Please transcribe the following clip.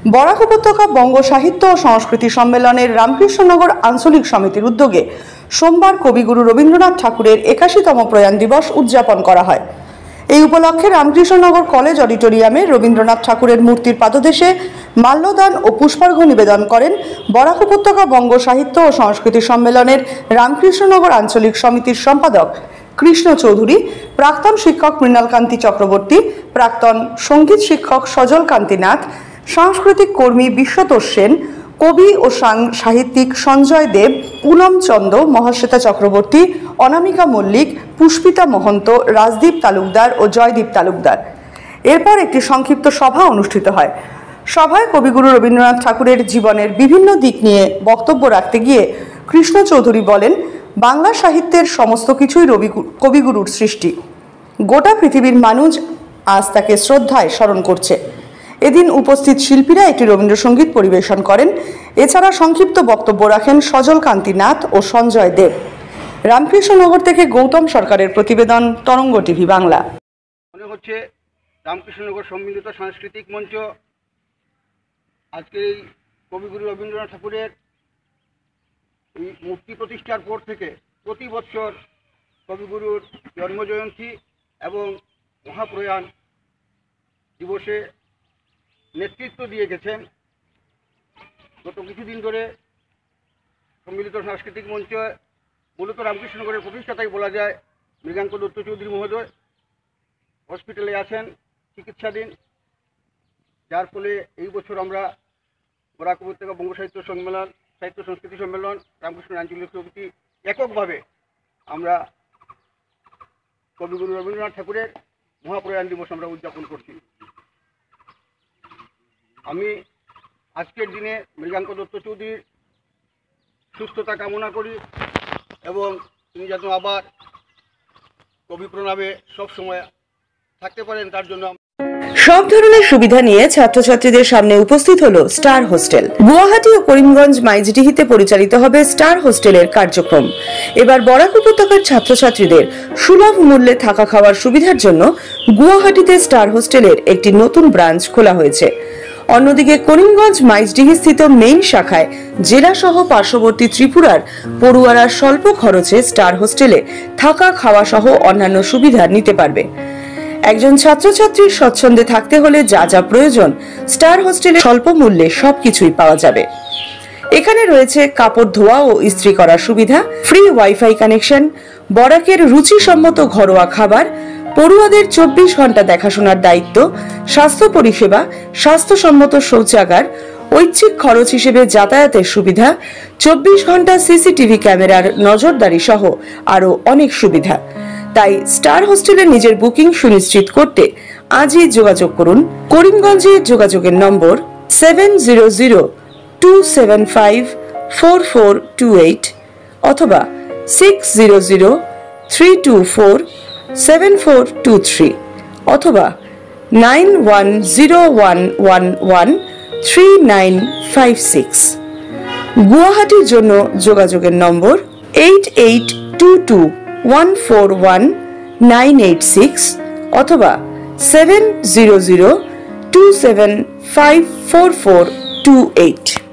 বরাক উপত্যকা বঙ্গ সাহিত্য ও সংস্কৃতি সম্মেলনের রামকৃষ্ণনগর আঞ্চলিক সমিতির উদ্যোগে সোমবার কবিগুরু রবীন্দ্রনাথ ঠাকুরের ৮১তম প্রয়াণ দিবস উদযাপন করা হয়। এই উপলক্ষে রামকৃষ্ণনগর কলেজ অডিটোরিয়ামে রবীন্দ্রনাথ ঠাকুরের মূর্তির পাদদেশে মাল্যদান ও পুষ্পার্ঘ্য নিবেদন করেন বরাক উপত্যকা বঙ্গ সাহিত্য ও সংস্কৃতি সম্মেলনের রামকৃষ্ণনগর আঞ্চলিক সমিতির সম্পাদক কৃষ্ণ চৌধুরী, প্রাক্তন শিক্ষক মৃণালকান্তি চক্রবর্তী, প্রাক্তন সঙ্গীত শিক্ষক সজল কান্তি নাথ, সাংস্কৃতিক কর্মী বিশ্বতোষ সেন, কবি ও সাহিত্যিক সঞ্জয় দেব, পুনম চন্দ, মহাশ্বেতা চক্রবর্তী, অনামিকা মল্লিক, পুষ্পিতা মহন্ত, রাজদীপ তালুকদার ও জয়দীপ তালুকদার। এরপর একটি সংক্ষিপ্ত সভা অনুষ্ঠিত হয়। সভায় কবিগুরু রবীন্দ্রনাথ ঠাকুরের জীবনের বিভিন্ন দিক নিয়ে বক্তব্য রাখতে গিয়ে কৃষ্ণ চৌধুরী বলেন, বাংলা সাহিত্যের সমস্ত কিছুই কবিগুরুর সৃষ্টি। গোটা পৃথিবীর মানুষ আজ তাকে শ্রদ্ধায় স্মরণ করছে। এদিন উপস্থিত শিল্পীরা একটি রবীন্দ্রসঙ্গীত পরিবেশন করেন। এছাড়া সংক্ষিপ্ত বক্তব্য রাখেন সজল কান্তি নাথ ও সঞ্জয় দেব। রামকৃষ্ণনগর থেকে গৌতম সরকারের প্রতিবেদন, তরঙ্গ টিভি বাংলা। মনে হচ্ছে রামকৃষ্ণনগর সম্মিলিত সাংস্কৃতিক মঞ্চ আজকে এই কবিগুরু রবীন্দ্রনাথ ঠাকুরের এই মূর্তি প্রতিষ্ঠার পর থেকে প্রতি বছর কবিগুরুর জন্মজয়ন্তী এবং মহাপ্রয়াণ দিবসে নেতৃত্ব দিয়ে গেছেন। গত কিছুদিন ধরে সম্মিলিত সাংস্কৃতিক মঞ্চ মূলত রামকৃষ্ণনগরের প্রতিষ্ঠাতাই বলা যায় মৃগাঙ্ক দত্ত চৌধুরী মহোদয় হসপিটালে আছেন, চিকিৎসাধীন, যার ফলে এই বছর আমরা বরাক উপত্যকা বঙ্গ সাহিত্য সম্মেলন, সাহিত্য সংস্কৃতি সম্মেলন, রামকৃষ্ণ আঞ্চলিক সমিতি এককভাবে আমরা কবিগুরু রবীন্দ্রনাথ ঠাকুরের মহাপ্রয়াণ দিবস আমরা উদযাপন করছি। আমি আজকের দিনে মৃগাঙ্ক দত্ত চৌধুরীর সুস্থতা কামনা করি এবং তিনি যেন আবার কবি প্রণামে সবসময় থাকতে পারেন, তার জন্য সব ধরনের সুবিধা নিয়ে ছাত্রছাত্রীদের সামনে উপস্থিত হলো স্টার হোস্টেল। গুয়াহাটি ও করিমগঞ্জ মাইজডিহিতে পরিচালিত হবে স্টার হোস্টেলের কার্যক্রম। এবার বরাক উপত্যকার ছাত্রছাত্রীদের সুলভ মূল্যে থাকা খাওয়ার সুবিধার জন্য গুয়াহাটিতে স্টার হোস্টেলের একটি নতুন ব্রাঞ্চ খোলা হয়েছে। অন্যদিকে করিমগঞ্জ মাইজডিহি স্থিত মেইন শাখায় জেলা সহ পার্শ্ববর্তী ত্রিপুরার পড়ুয়ারা স্বল্প খরচে স্টার হোস্টেলে থাকা খাওয়া সহ অন্যান্য সুবিধা নিতে পারবে। একজন ছাত্রছাত্রীর স্বচ্ছন্দে থাকতে হলে যা যা প্রয়োজন স্টার হোস্টেলে স্বল্প মূল্যে সবকিছুই পাওয়া যাবে। এখানে রয়েছে কাপড় ধোয়া ও ইস্ত্রি করার সুবিধা, ফ্রি ওয়াইফাই কানেকশন, বরাকের রুচিসম্মত ঘরোয়া খাবার, পড়ুয়াদের 24 ঘন্টা দেখাশোনার দায়িত্ব, স্বাস্থ্য পরিষেবা, স্বাস্থ্যসম্মত শৌচাগার, ঐচ্ছিক খরচ হিসেবে যাতায়াতের সুবিধা, 24 ঘন্টা সিসিটিভি ক্যামেরার নজরদারি সহ আরো অনেক সুবিধা। তাই স্টার হোস্টেলে নিজের বুকিং সুনিশ্চিত করতে আজই যোগাযোগ করুন। করিমগঞ্জে যোগাযোগের নম্বর 7002754428 অথবা 6003247423 অথবা 9101113956। গুয়াহাটির জন্য যোগাযোগের নম্বর 8822141986 অথবা 7002754428।